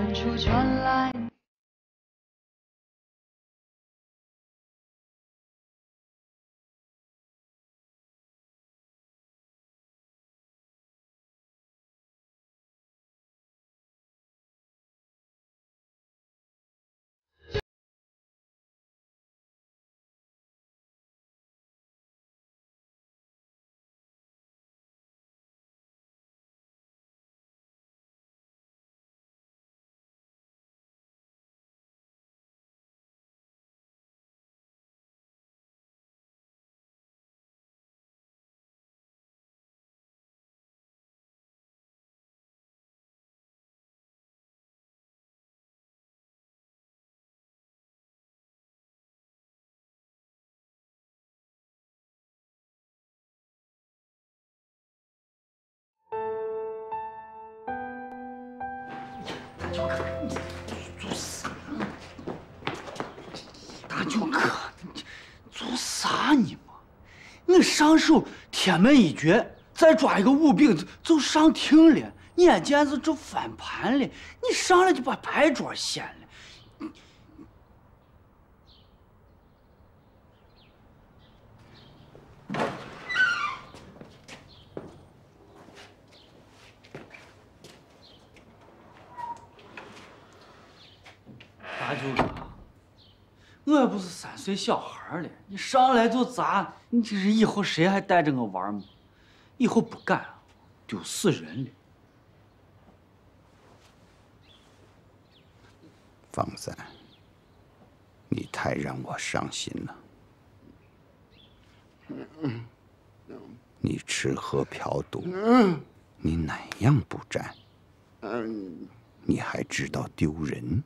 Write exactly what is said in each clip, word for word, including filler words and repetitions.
远处传来。 大舅哥，你做啥？大舅哥，你做啥呢嘛？我上手铁门一绝，再抓一个武兵就上庭了。眼见着这翻盘了，你上来就把牌桌掀了。大舅哥，我又不是三岁小孩了，你上来就砸，你这是以后谁还带着我玩吗？以后不敢，丢死人了。 方三，你太让我伤心了。你吃喝嫖赌，你哪样不沾？你还知道丢人？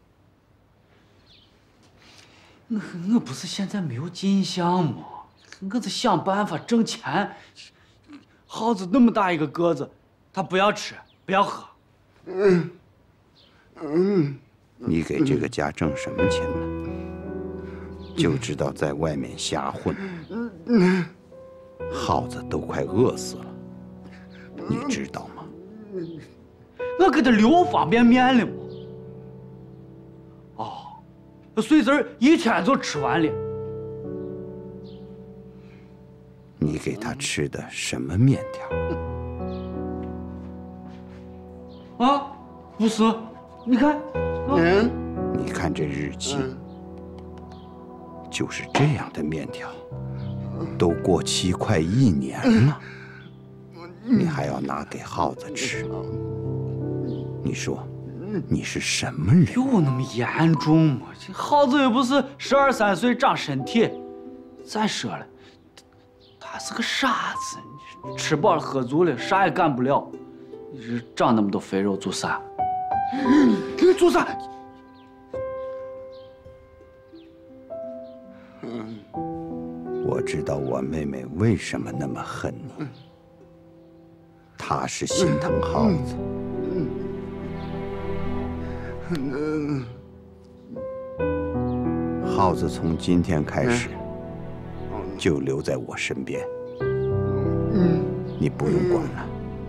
我我不是现在没有进项吗？我在想办法挣钱。耗子那么大一个个子，他不要吃，不要喝。 嗯嗯，你给这个家挣什么钱呢？就知道在外面瞎混。耗子都快饿死了，你知道吗？ 我给他留方便面了吗？哦，碎子一天就吃完了。 你给他吃的什么面条？ 啊，不是，你看， 嗯，你看这日期，就是这样的面条，都过期快一年了，你还要拿给耗子吃？你说，你是什么人？ 有那么严重吗？这耗子又不是十二三岁长身体，再说了。他是个傻子，吃饱了喝足了，啥也干不了。你这长那么多肥肉做啥？你做啥？ 我知道我妹妹为什么那么恨你，她是心疼耗子。耗子从今天开始。就留在我身边，你不用管了。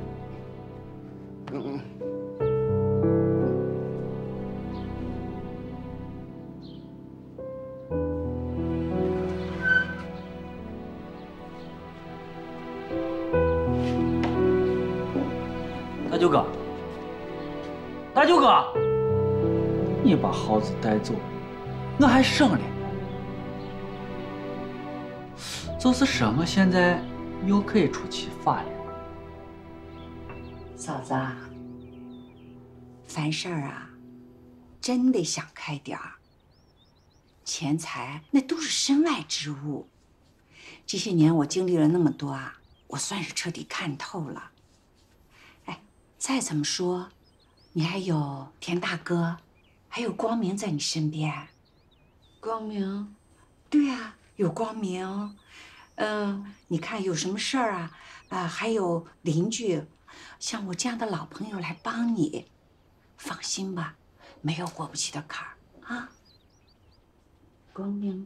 大舅哥，大舅哥，你把耗子带走，我还省了。就是说我现在又可以出去发了。 嫂子，凡事啊，真得想开点儿。钱财那都是身外之物，这些年我经历了那么多啊，我算是彻底看透了。哎，再怎么说，你还有田大哥，还有光明在你身边。光明，对呀，有光明。嗯，你看有什么事儿啊？啊，还有邻居，像我这样的老朋友来帮你，放心吧，没有过不去的坎儿啊。光明，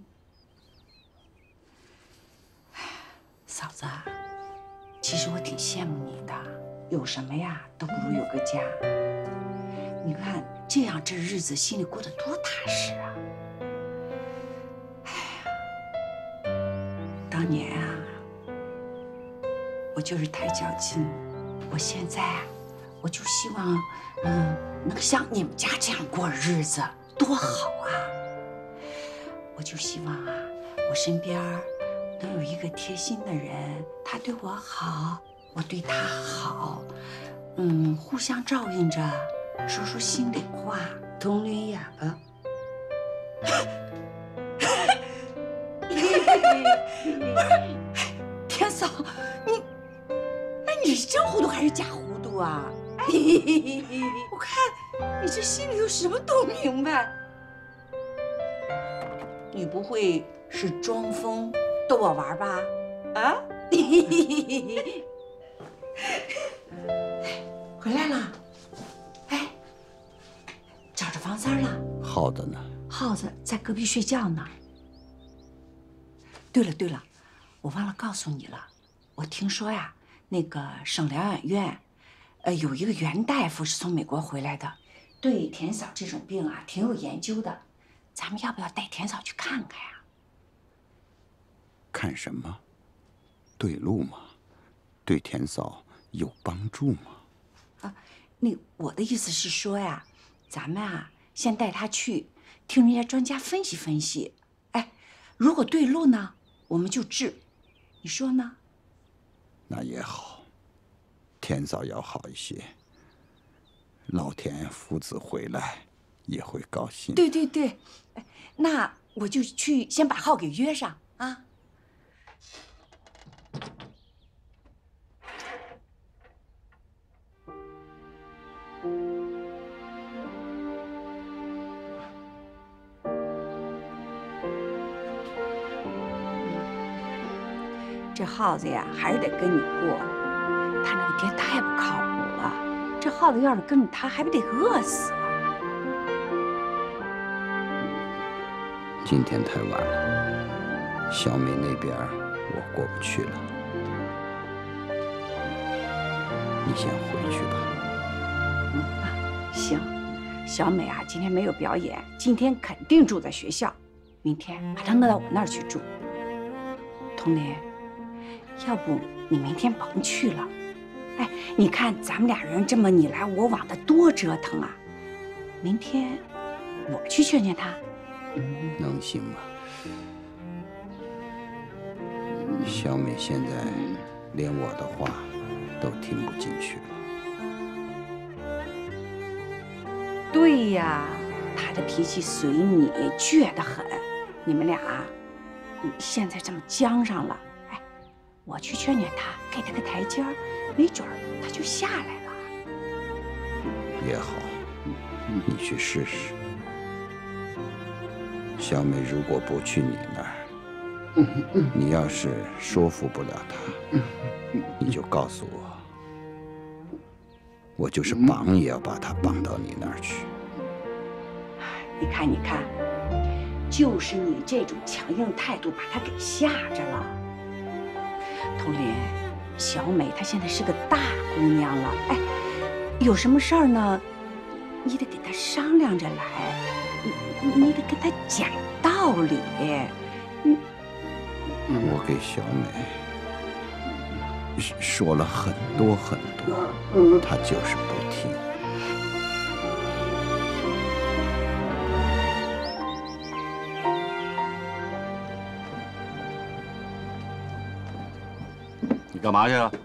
嫂子，其实我挺羡慕你的，有什么呀都不如有个家。你看， 这样这日子心里过得多踏实啊！哎呀，当年啊，我就是太较劲，我现在啊，我就希望，嗯，能像你们家这样过日子，多好啊！我就希望啊，我身边能有一个贴心的人，他对我好，我对他好，嗯，互相照应着，说说心里话，同林哑巴。天嫂，你，哎，你是真糊涂还是假糊涂啊？我看你这心里头什么都明白。你不会是装疯逗我玩吧？啊？回来了，哎，找着王三了。 耗子呢？ 耗子在隔壁睡觉呢。对了对了，我忘了告诉你了，我听说呀，那个省疗养院，呃，有一个袁大夫是从美国回来的，对田嫂这种病啊挺有研究的，咱们要不要带田嫂去看看呀？ 看什么？对路吗？对田嫂有帮助吗？ 啊，那我的意思是说呀，咱们啊先带她去，听人家专家分析分析。哎，如果对路呢，我们就治，你说呢？ 那也好，田嫂要好一些，老田父子回来也会高兴。 对对对，哎，那我就去先把号给约上啊。这耗子呀，还是得跟你过。他那个爹太不靠谱了，这耗子要是跟着他，还不得饿死啊？ 今天太晚了，小美那边我过不去了，你先回去吧。 嗯啊，行。小美啊，今天没有表演，今天肯定住在学校，明天把她挪到我那儿去住。童林。要不你明天甭去了，哎，你看咱们俩人这么你来我往的，多折腾啊！明天我去劝劝他， 嗯，能行吗？小美现在连我的话都听不进去了。 对呀，他的脾气随你，倔得很。你们俩现在这么僵上了。我去劝劝他，给他个台阶儿，没准儿他就下来了。 也好，你去试试。小美如果不去你那儿，你要是说服不了她，你就告诉我，我就是绑也要把她绑到你那儿去。 你看，你看，就是你这种强硬态度，把她给吓着了。童林，小美她现在是个大姑娘了，哎，有什么事儿呢，你得给她商量着来，你你得跟她讲道理。你， 我给小美说了很多很多，她就是不听。 你干嘛去了？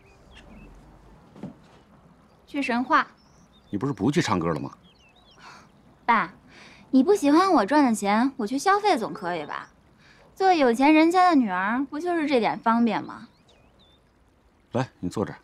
去神话。 你不是不去唱歌了吗？ 爸，你不喜欢我赚的钱，我去消费总可以吧？做有钱人家的女儿，不就是这点方便吗？ 来，你坐这儿。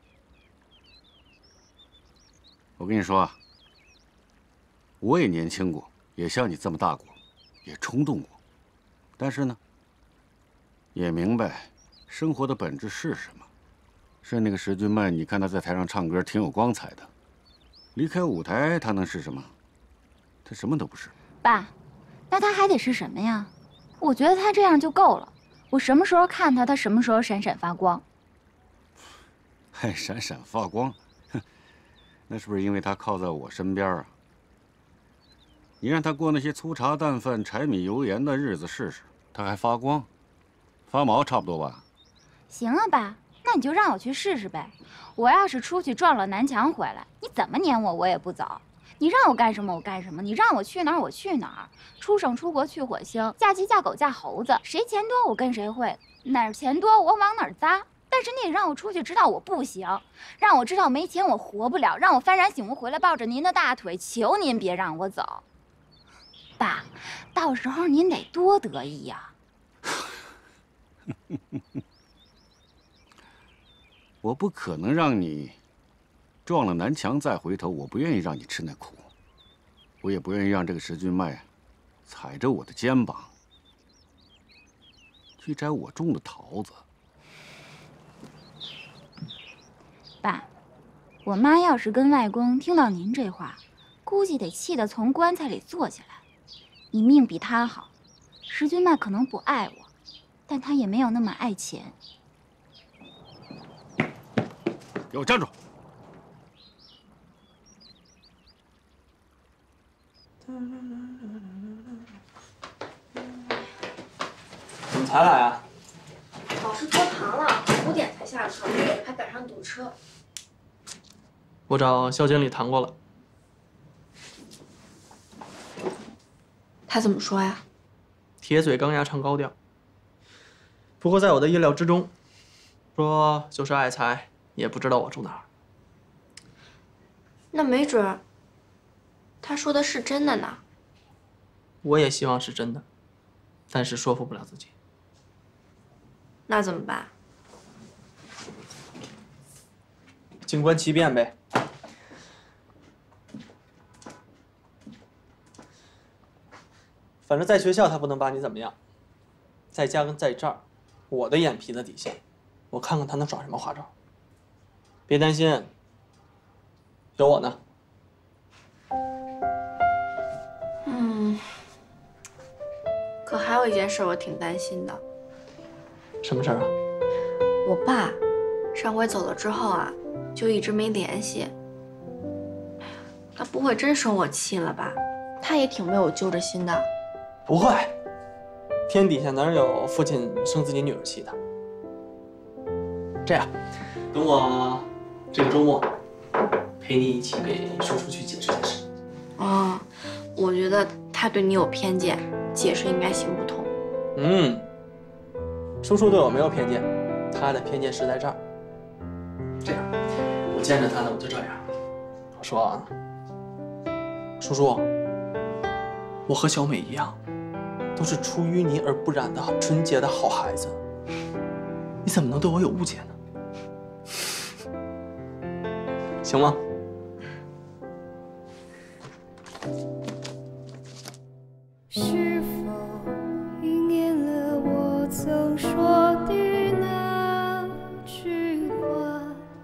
我跟你说啊，我也年轻过，也像你这么大过，也冲动过，但是呢，也明白生活的本质是什么。是那个石俊迈，你看他在台上唱歌挺有光彩的，离开舞台他能是什么？他什么都不是。 爸，那他还得是什么呀？我觉得他这样就够了。我什么时候看他，他什么时候闪闪发光。 还闪闪发光，哼，那是不是因为他靠在我身边啊？ 你让他过那些粗茶淡饭、柴米油盐的日子试试，他还发光、发毛，差不多吧？ 行啊，爸，那你就让我去试试呗。我要是出去撞了南墙回来，你怎么撵我，我也不走。你让我干什么我干什么，你让我去哪儿我去哪儿。出省出国去火星，嫁鸡嫁狗嫁猴子，谁钱多我跟谁会，哪儿钱多我往哪儿砸。但是你得让我出去知道我不行，让我知道没钱我活不了，让我幡然醒悟回来抱着您的大腿，求您别让我走。爸，到时候您得多得意呀！ 我不可能让你撞了南墙再回头，我不愿意让你吃那苦，我也不愿意让这个石俊迈踩着我的肩膀去摘我种的桃子。 爸，我妈要是跟外公听到您这话，估计得气得从棺材里坐起来。你命比他好，石俊迈可能不爱我，但他也没有那么爱钱。 给我站住！ 怎么才来啊？ 老师拖堂了，五点才下课，还赶上堵车。 我找肖经理谈过了。 他怎么说呀？ 铁嘴钢牙唱高调。不过在我的意料之中，说就是爱财，也不知道我住哪儿。 那没准儿，他说的是真的呢。 我也希望是真的，但是说服不了自己。 那怎么办？ 静观其变呗。反正在学校他不能把你怎么样，在家跟在这儿，我的眼皮子底下，我看看他能耍什么花招。别担心，有我呢。 嗯，可还有一件事我挺担心的。 什么事儿啊？ 我爸上回走了之后啊，就一直没联系。他不会真生我气了吧？他也挺为我揪着心的。 不会，天底下哪有父亲生自己女儿气的？这样，等我这个周末陪你一起给叔叔去解释解释。 哦，我觉得他对你有偏见，解释应该行不通。 嗯，叔叔对我没有偏见，他的偏见是在这儿。这样，我见着他呢，我就这样，我说啊，叔叔，我和小美一样，都是出淤泥而不染的纯洁的好孩子，你怎么能对我有误解呢？行吗？ 是否应验了我曾说的那句话？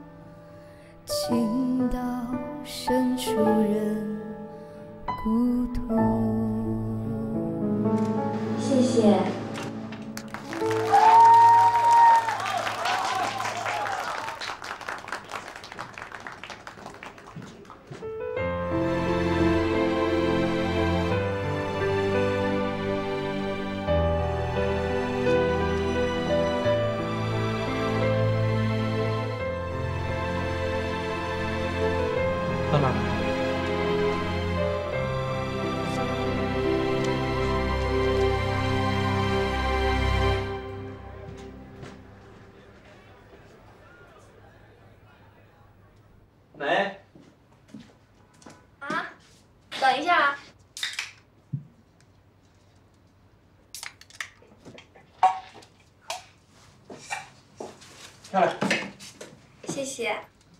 情到深处人孤独。 谢谢。 到哪儿？美， 啊，等一下啊。 漂亮。 谢谢。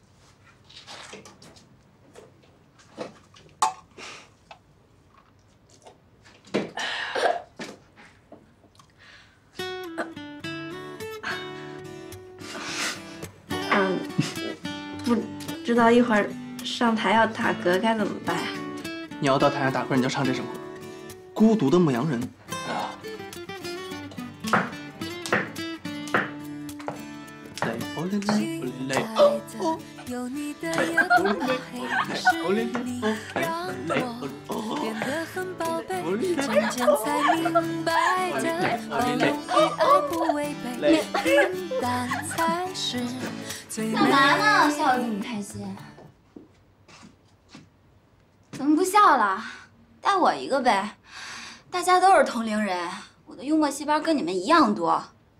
嗯，不知道一会儿上台要打嗝该怎么办？ 你要到台上打歌，你就唱这首歌，《孤独的牧羊人》啊。累哦累累哦累哦哦， 有你的夜空黑夜是你让我变得很也渐渐才明白的，包容与爱不违背，平淡才是最美。 干嘛呢？笑得这么开心？怎么不笑了？带我一个呗，大家都是同龄人，我的幽默细胞跟你们一样多。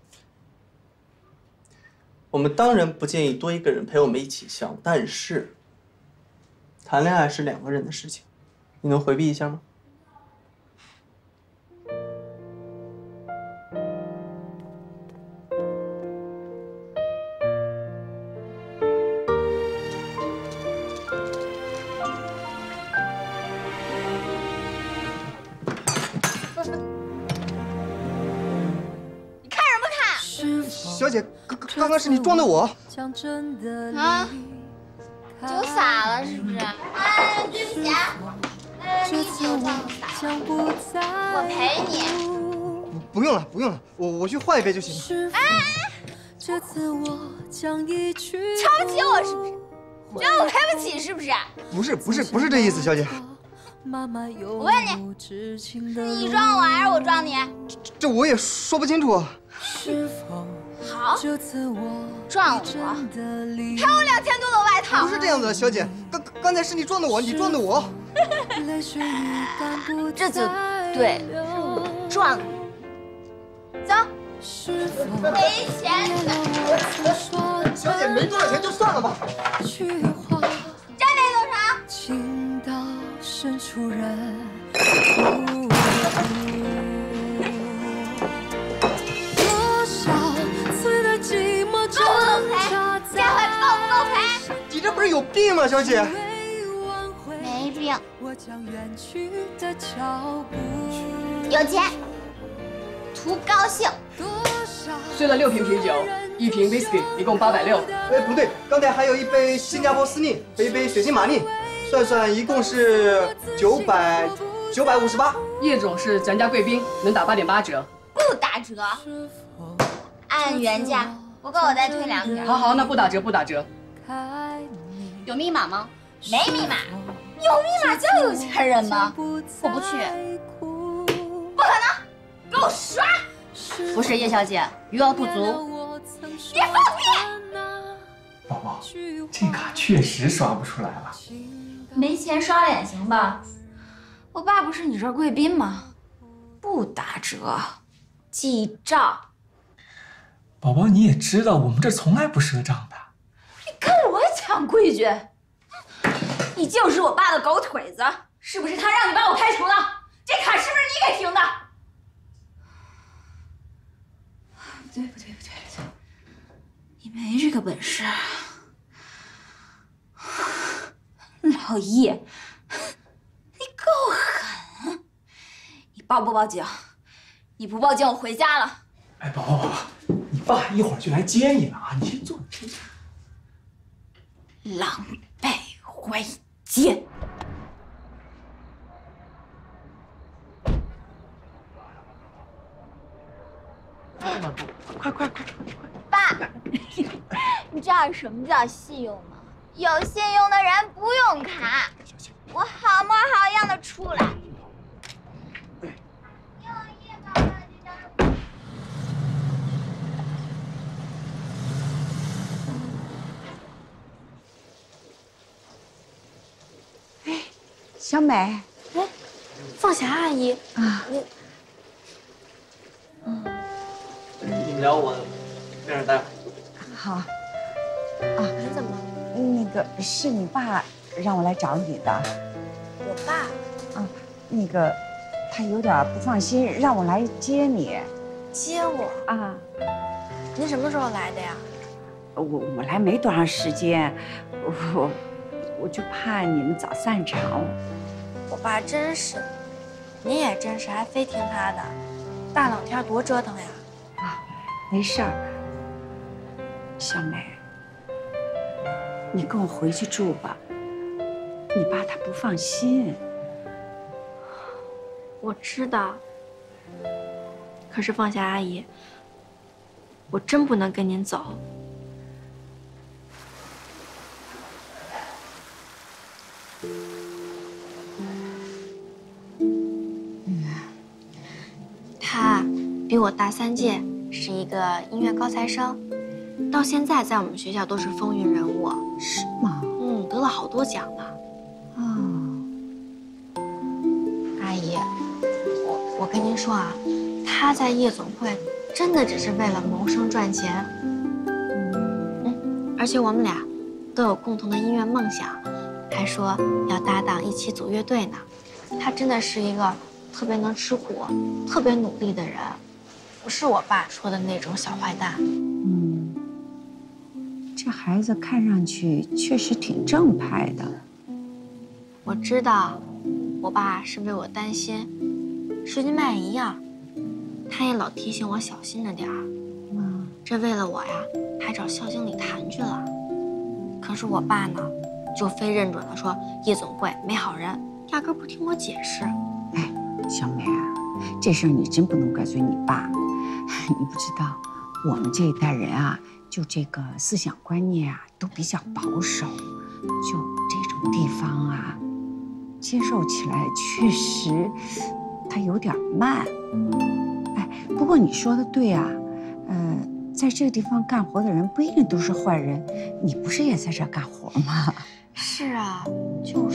我们当然不建议多一个人陪我们一起笑，但是谈恋爱是两个人的事情，你能回避一下吗？ 你看什么看？ 小姐，刚刚刚是你撞的我。 啊？酒洒了是不是？哎，对不起啊，呃，你酒忘了洒了，我赔你。 不用了，不用了，我我去换一杯就行了。 哎， 这次我将一曲瞧不起我是不是？觉得我赔不起是不是？ 不是不是不是这意思，小姐。 我问你，是你撞我还是我撞你？ 这这我也说不清楚。 好，撞我，赔我两千多的外套。 不是这样子的，小姐，刚刚才是你撞的我，你撞的我。 这就对了，是我撞你。走，赔钱。 小姐，没多少钱就算了吧。 再没多少。 情到深处人。 够不够赔？这回够不够赔？ 你这不是有病吗，小姐？ 没病。有钱，图高兴。 睡了六瓶啤酒，一瓶 whisky， 一共八百六。 哎，不对，刚才还有一杯新加坡司令和一杯水晶玛丽，算算一共是九百九百五十八。 叶总是咱家贵宾，能打八点八折。 不打折，按原价。不够我再退两瓶。 好好，那不打折不打折。 有密码吗？没密码。有密码叫有钱人吗？我不去。不可能，给我刷！ 不是叶小姐，余额不足。 别放屁！ 宝宝，这卡确实刷不出来了。 没钱刷脸行吧？我爸不是你这儿贵宾吗？不打折，记账。 宝宝，你也知道我们这从来不赊账的。 你跟我抢规矩，你就是我爸的狗腿子，是不是他让你把我开除的？这卡是不是你给停的？不对不对不对不对，你没这个本事。老叶，你够狠！你报不报警？你不报警，我回家了。 哎，宝宝宝宝。爸一会儿就来接你了啊！你先坐。 狼狈回家！ 快快快快！ 爸，你知道什么叫信用吗？有信用的人不用卡，我好模好样的出来。 小美， 哎，凤霞阿姨啊， 你， 嗯，你们聊我跟着待会儿。 好。啊， 你怎么了？ 那个是你爸让我来找你的。 我爸？ 啊，那个他有点不放心，让我来接你。 接我？ 啊。 您什么时候来的呀？ 我我来没多长时间，我我就怕你们早散场。 我爸真是，您也真是，还非听他的，大冷天多折腾呀！ 啊，没事儿。小美，你跟我回去住吧。你爸他不放心。 我知道。可是凤霞阿姨，我真不能跟您走。 嗯， 大三届，是一个音乐高材生，到现在在我们学校都是风云人物。 是吗？ 嗯，得了好多奖呢。 哦， 阿姨，我我跟您说啊，他在夜总会真的只是为了谋生赚钱。嗯，而且我们俩都有共同的音乐梦想，还说要搭档一起组乐队呢。他真的是一个特别能吃苦、特别努力的人，不是我爸说的那种小坏蛋。 嗯，这孩子看上去确实挺正派的。 我知道，我爸是为我担心，石金麦也一样，他也老提醒我小心着点儿。 嗯， 这为了我呀，还找校经理谈去了。可是我爸呢，就非认准了说夜总会没好人，压根不听我解释。 哎，小美啊，这事儿你真不能怪罪你爸。你不知道，我们这一代人啊，就这个思想观念啊，都比较保守，就这种地方啊，接受起来确实它有点慢。哎，不过你说的对啊，呃，在这个地方干活的人不一定都是坏人，你不是也在这儿干活吗？ 是啊，就是。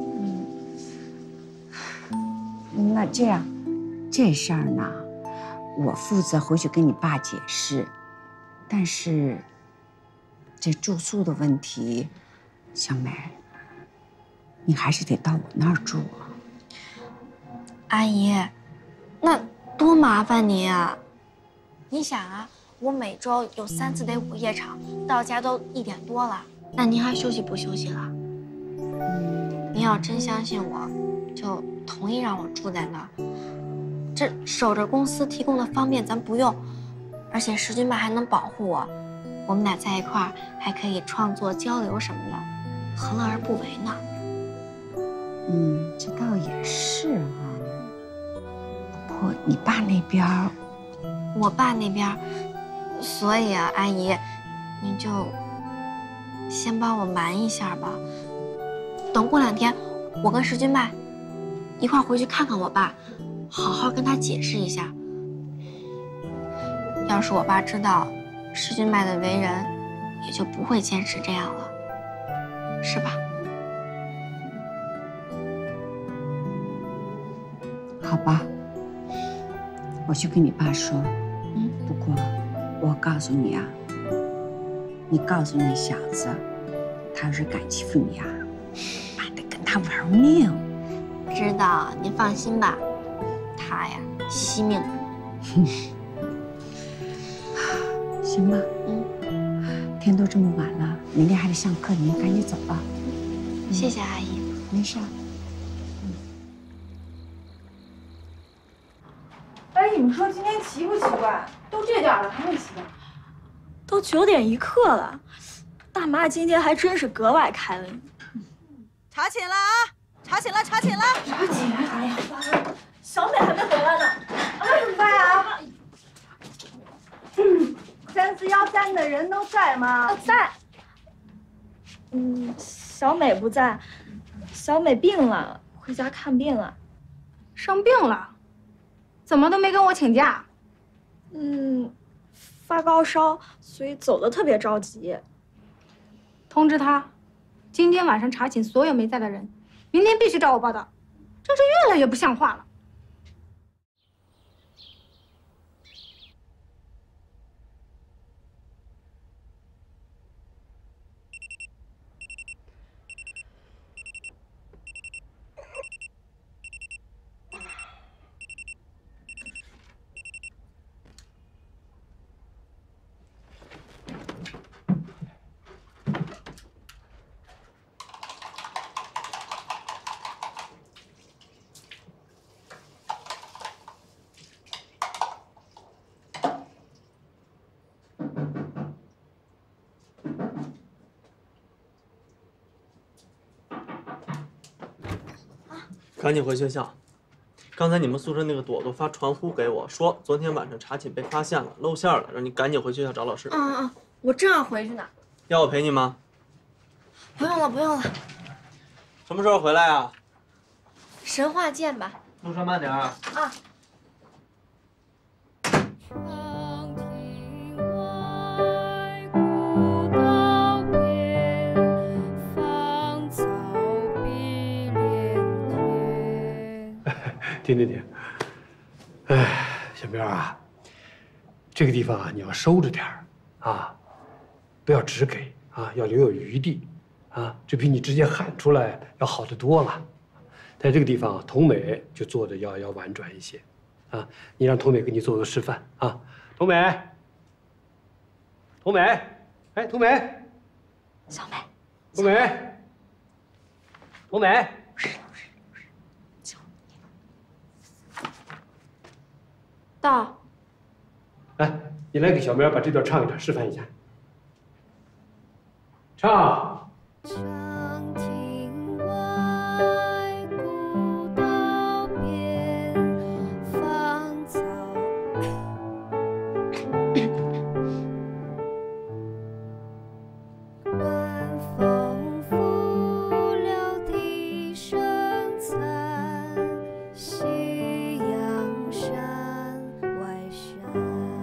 嗯，那这样，这事儿呢，我负责回去跟你爸解释，但是这住宿的问题，小美，你还是得到我那儿住啊。 阿姨，那多麻烦您啊！你想啊，我每周有三次得午夜场，到家都一点多了，那您还休息不休息了？嗯，您要真相信我，就同意让我住在那儿。这守着公司提供的方便咱不用，而且石君爸还能保护我，我们俩在一块儿还可以创作交流什么的，何乐而不为呢？ 嗯，这倒也是啊。不过你爸那边儿， 我爸那边儿，所以啊，阿姨，您就先帮我瞒一下吧。等过两天，我跟石君爸一块儿回去看看我爸，好好跟他解释一下。要是我爸知道石君爸的为人，也就不会坚持这样了，是吧？ 好吧，我去跟你爸说。嗯，不过我告诉你啊，你告诉那小子，他要是敢欺负你啊，爸得跟他玩命。 知道，您放心吧，他呀惜命。 行吧，嗯，天都这么晚了，明天还得上课，你们赶紧走吧。 嗯、谢谢阿姨， 没事。 哎，你们说今天奇不奇怪？都这点了还没起呢。 都九点一刻了，大妈今天还真是格外开朗。 查寝了啊！查寝了，查寝了！ 查寝！哎呀，小美还没回来呢，那怎么办啊？嗯，三四幺三的人都在吗？ 在。嗯，小美不在，小美病了，回家看病了。 生病了？怎么都没跟我请假？ 嗯，发高烧，所以走得特别着急。 通知他，今天晚上查寝所有没在的人，明天必须找我报道。真是越来越不像话了。 赶紧回学校！刚才你们宿舍那个朵朵发传呼给我说，昨天晚上查寝被发现了，露馅了，让你赶紧回学校找老师。 嗯嗯，我正要回去呢。 要我陪你吗？ 不用了，不用了。 什么时候回来啊？ 神话见吧。 路上慢点啊。 啊。 停停停！哎，小苗啊，这个地方啊，你要收着点儿啊，不要只给啊，要留有余地啊，这比你直接喊出来要好得多了。在这个地方，童美就做的要要婉转一些啊，你让童美给你做个示范啊，童美，童美，哎，童美， 小美， 童美，童美。 到， 来，你来给小苗把这段唱一段，示范一下。唱。 长亭外，古道边，芳草。晚风拂柳笛声残，夕阳山外山。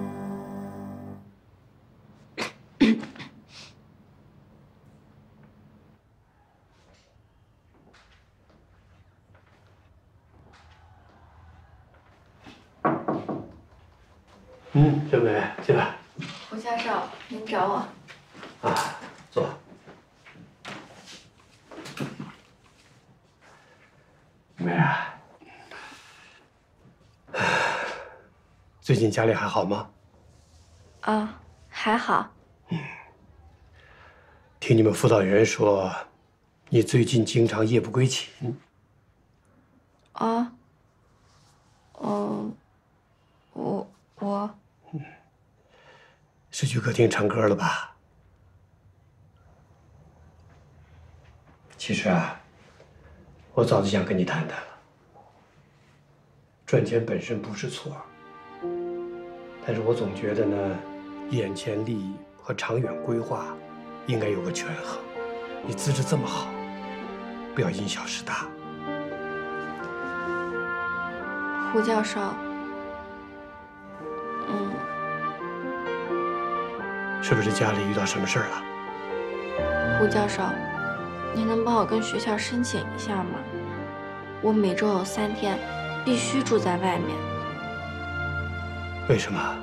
嗯，小美，进来。 胡教授，您找我。 啊，坐。美啊，最近家里还好吗？ 啊，还好。 听你们辅导员说，你最近经常夜不归寝。 啊。哦，我我。 是去歌厅唱歌了吧？其实啊，我早就想跟你谈谈了。赚钱本身不是错，但是我总觉得呢，眼前利益和长远规划应该有个权衡。你资质这么好，不要因小失大。 胡教授，嗯。 是不是家里遇到什么事儿了？ 胡教授，您能帮我跟学校申请一下吗？我每周有三天必须住在外面。 为什么？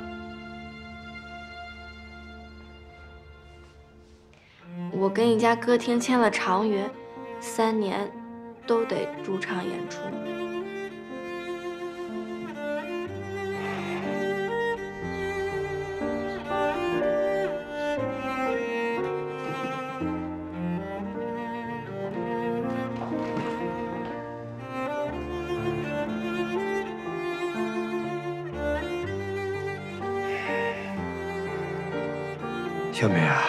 我跟一家歌厅签了长约，三年都得驻唱演出。 小美啊，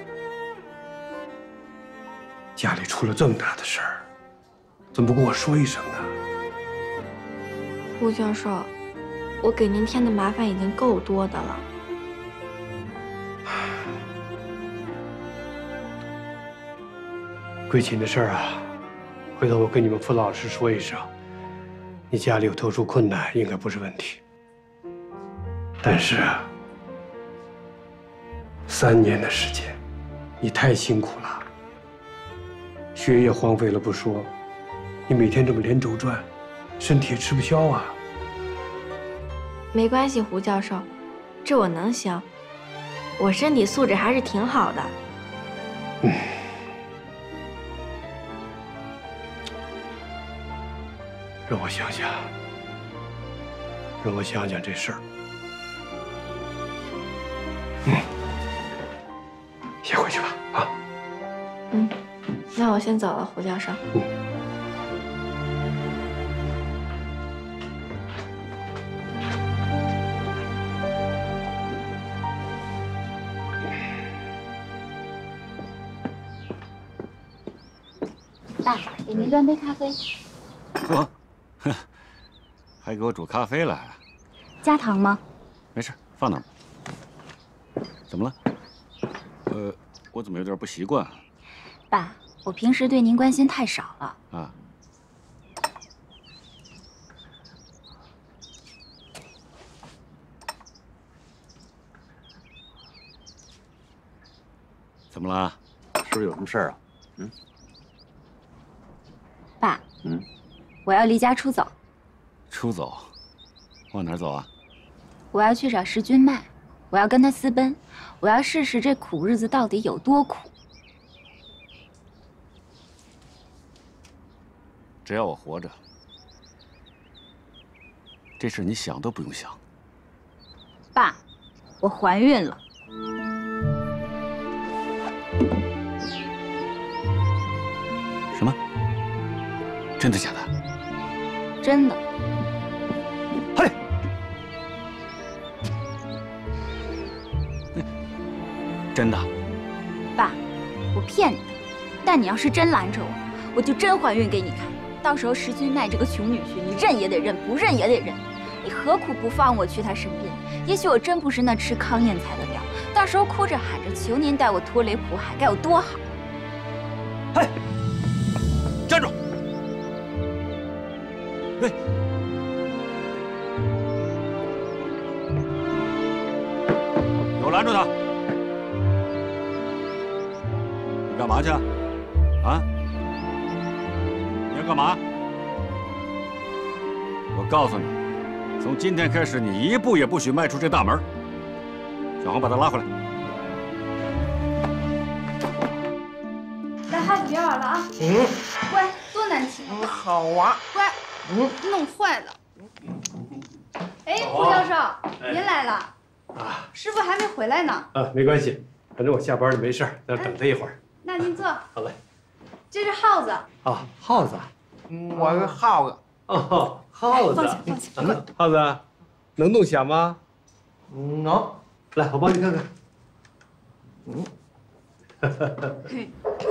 家里出了这么大的事儿，怎么不跟我说一声呢？ 胡教授，我给您添的麻烦已经够多的了。 归秦的事儿啊，回头我跟你们辅导老师说一声。你家里有特殊困难，应该不是问题。但是啊。 三年的时间，你太辛苦了，学业荒废了不说，你每天这么连轴转，身体也吃不消啊。 没关系，胡教授，这我能行，我身体素质还是挺好的。 嗯，让我想想，让我想想这事儿。嗯。 先回去吧，啊。 嗯，那我先走了，胡教授。 嗯。 爸，给您端杯咖啡。 嚯，哼，还给我煮咖啡来？ 加糖吗？ 没事，放那儿吧。怎么了？ 呃，我怎么有点不习惯？ 爸，我平时对您关心太少了。 啊。怎么了？是不是有什么事儿啊？嗯。 爸。 嗯。 我要离家出走。 出走，往哪儿走啊？ 我要去找石君迈，我要跟他私奔，我要试试这苦日子到底有多苦。 只要我活着，这事你想都不用想。 爸，我怀孕了。 什么？真的假的？ 真的。 嘿，真的。 爸，我骗你的，但你要是真拦着我，我就真怀孕给你看。到时候石君迈这个穷女婿，你认也得认，不认也得认。你何苦不放我去他身边？也许我真不是那吃糠咽菜的料，到时候哭着喊着求您带我脱离苦海，该有多好！ 嘿，站住！喂，给我拦住他！你干嘛去？啊？你要干嘛？我告诉你，从今天开始，你一步也不许迈出这大门。小黄，把他拉回来。 来，孩子别玩了啊！ 嗯， 乖，多难听。 嗯，好啊。 乖， 嗯， 弄坏了。哎，胡教授，您来了。 啊， 师傅还没回来呢。 啊，没关系，反正我下班了没事儿，那等他一会儿。 那您坐。 好嘞。 这是耗子。 啊，耗子。 嗯，我是耗子。 哦，耗子。 放下，放下。 嗯，耗子，能弄响吗？ 嗯，能。 来，我帮你看看。 嗯。 嘿。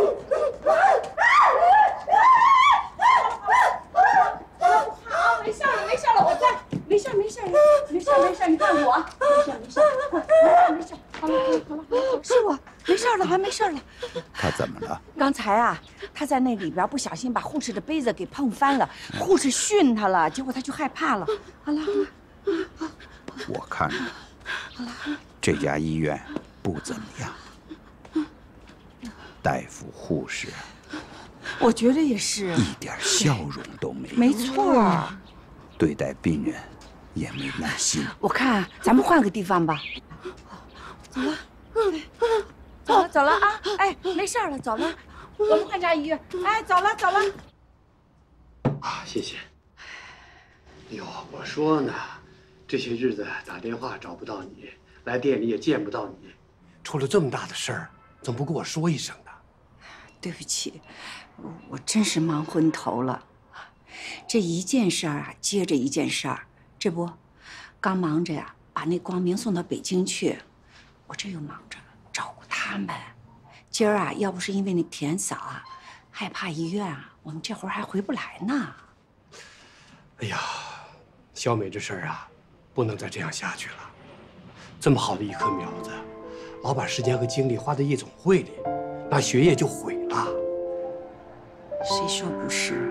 好，没事了，没事了，我在。没事，没事，没事，没事，你看我，没事，没事，没事，好了，好了，好了， 师傅，没事了，还没事了。 他怎么了？ 刚才啊，他在那里边不小心把护士的杯子给碰翻了，护士训他了，结果他就害怕了。好了，好了， 我看这家医院不怎么样，大夫、护士， 我觉得也是， 一点笑容都没有。 没错， 对待病人也没耐心。 我看咱们换个地方吧。走了，走了，走了啊！哎，没事了，走了。我们换家医院。哎，走了，走了。 啊，谢谢。哟，我说呢，这些日子打电话找不到你，来店里也见不到你，出了这么大的事儿，怎么不跟我说一声呢？ 对不起，我真是忙昏头了。这一件事儿啊，接着一件事儿，这不，刚忙着呀，把那光明送到北京去，我这又忙着照顾他们。今儿啊，要不是因为那田嫂啊，害怕医院啊，我们这会儿还回不来呢。 哎呀，小美这事儿啊，不能再这样下去了。这么好的一棵苗子，老把时间和精力花在夜总会里，那学业就毁了。 谁说不是？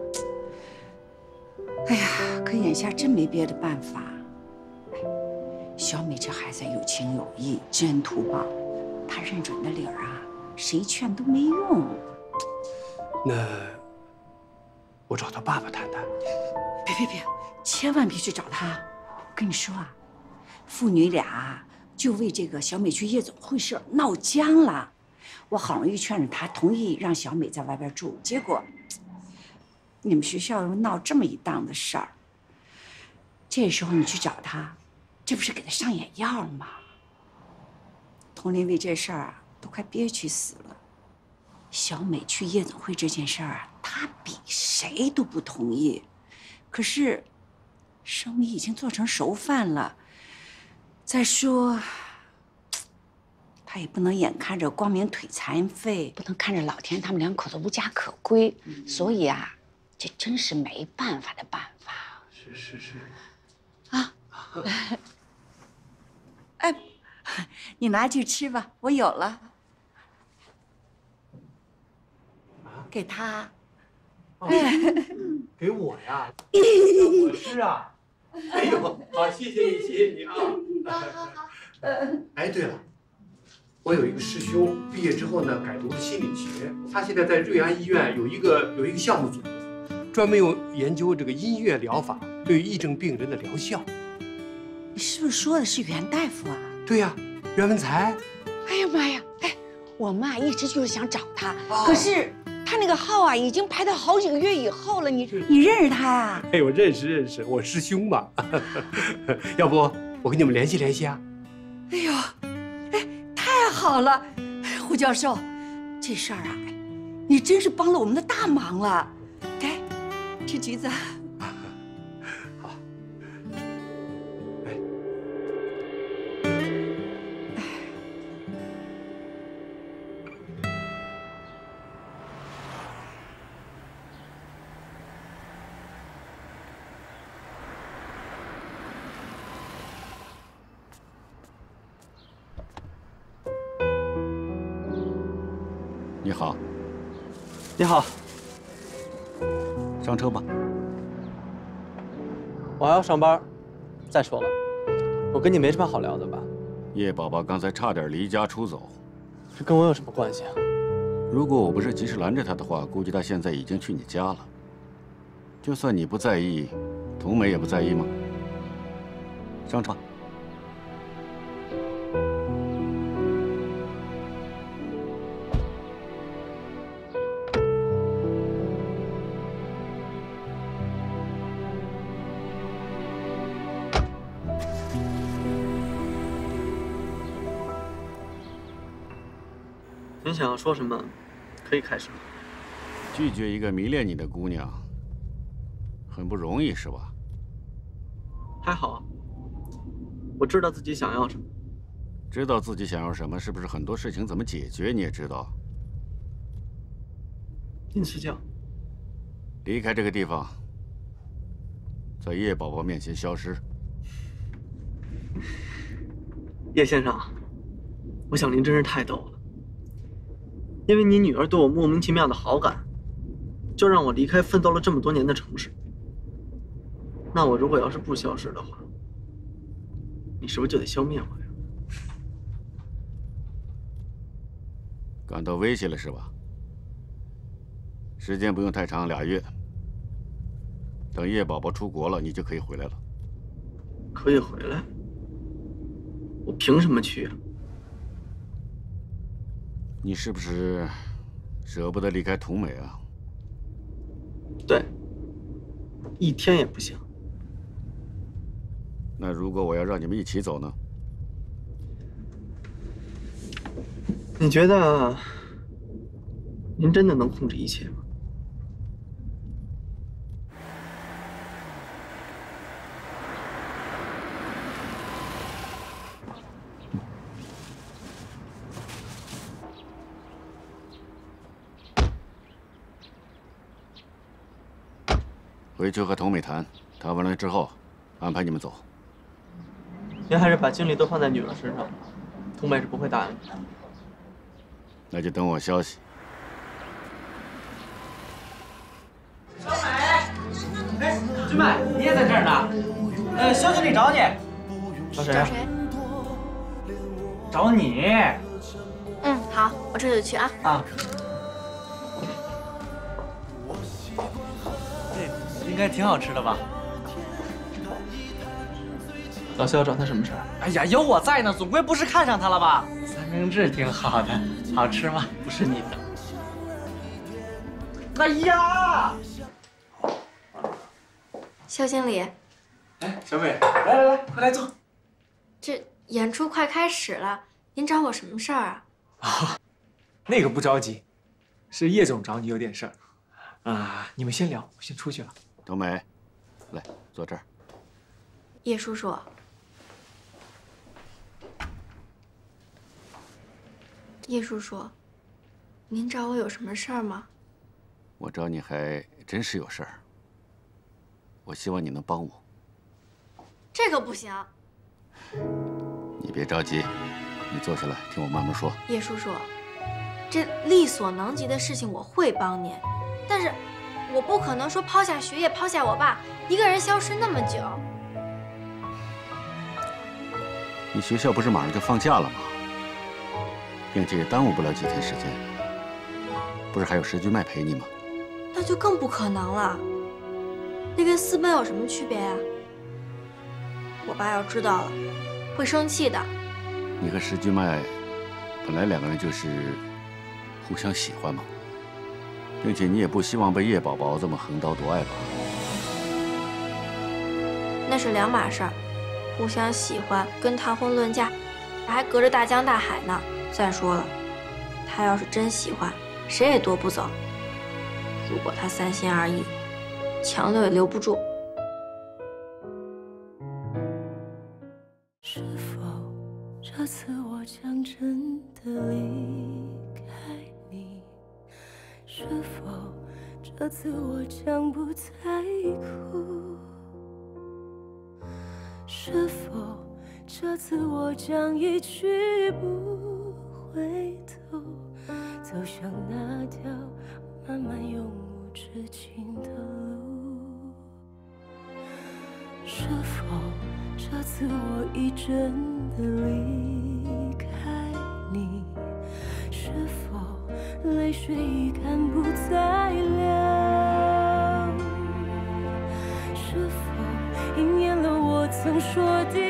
哎呀，可眼下真没别的办法。小美这孩子有情有义，知恩图报，她认准的理儿啊，谁劝都没用。 那我找他爸爸谈谈。 别别别，千万别去找他！我跟你说啊，父女俩就为这个小美去夜总会事闹僵了。我好容易劝着他同意让小美在外边住，结果你们学校又闹这么一档子事儿。这时候你去找他，这不是给他上眼药吗？佟林为这事儿啊，都快憋屈死了。小美去夜总会这件事儿啊，他比谁都不同意。可是，生米已经做成熟饭了。再说，他也不能眼看着光明腿残废，不能看着老田他们两口子无家可归。嗯、所以啊，这真是没办法的办法。 是是是。 啊。哎，你拿去吃吧，我有了。给他。 哎，给我呀？我吃啊。哎呦，好，谢谢你，谢谢你啊。 好好好。 哎，对了，我有一个师兄，毕业之后呢，改读了心理学。他现在在瑞安医院有一个有一个项目组，专门用研究这个音乐疗法对于癔症病人的疗效。 你是不是说的是袁大夫啊？ 对呀，袁文才。 哎呀妈呀！哎，我妈一直就是想找他，哦、可是他那个号啊，已经排到好几个月以后了。你你认识他啊？ 哎，我认识认识，我师兄嘛。要不我跟你们联系联系啊？ 哎呦，哎，太好了！胡教授，这事儿啊，你真是帮了我们的大忙了。来，吃橘子。 好。哎。 你好， 你好， 上车吧。 我还要上班。再说了，我跟你没什么好聊的吧？ 叶宝宝刚才差点离家出走， 这跟我有什么关系啊？ 如果我不是及时拦着他的话，估计他现在已经去你家了。就算你不在意，童美也不在意吗？上车吧。 您想要说什么，可以开始。 拒绝一个迷恋你的姑娘，很不容易，是吧？ 还好，我知道自己想要什么。 知道自己想要什么，是不是很多事情怎么解决你也知道？ 您赐教。 离开这个地方，在叶宝宝面前消失。 叶先生，我想您真是太逗了。因为你女儿对我莫名其妙的好感，就让我离开奋斗了这么多年的城市。那我如果要是不消失的话，你是不是就得消灭我呀？ 感到威胁了是吧？时间不用太长，俩月。等叶宝宝出国了，你就可以回来了。 可以回来？我凭什么去啊？ 你是不是舍不得离开童美啊？ 对，一天也不行。 那如果我要让你们一起走呢？ 你觉得您真的能控制一切吗？ 回去和童美谈，谈完了之后，安排你们走。 您还是把精力都放在女儿身上，童美是不会答应的。 那就等我消息。 小美，哎，君美，你也在这儿呢？呃，肖经理找你。 找谁啊？ 找谁？ 找你。 嗯，好，我这就去啊。 啊。应该挺好吃的吧？ 老肖找他什么事儿？ 哎呀，有我在呢，总归不是看上他了吧？三明治挺好的，好吃吗？ 不是你的。 哎呀！ 肖经理， 哎，小美，来来来，快来坐。 这演出快开始了，您找我什么事儿啊？ 啊，那个不着急，是叶总找你有点事儿。啊，你们先聊，我先出去了。 童美，来坐这儿。 叶叔叔，叶叔叔，您找我有什么事儿吗？ 我找你还真是有事儿。我希望你能帮我。 这可不行。 你别着急，你坐下来听我慢慢说。 叶叔叔，这力所能及的事情我会帮您，但是我不可能说抛下学业，抛下我爸，一个人消失那么久。 你学校不是马上就放假了吗？并且也耽误不了几天时间。不是还有石君麦陪你吗？ 那就更不可能了。 这跟私奔有什么区别呀？我爸要知道了，会生气的。 你和石君迈本来两个人就是互相喜欢嘛，并且你也不希望被叶宝宝这么横刀夺爱吧？ 那是两码事儿，互相喜欢跟谈婚论嫁，还隔着大江大海呢。再说了，他要是真喜欢，谁也夺不走。如果他三心二意，强留也留不住。 是否这次我将真的离开你？是否这次我将不再哭？是否这次我将一去不回头，走向那条漫漫永无止境的路？是否这次我已真的离开你？是否泪水已干不再流？是否应验了我曾说的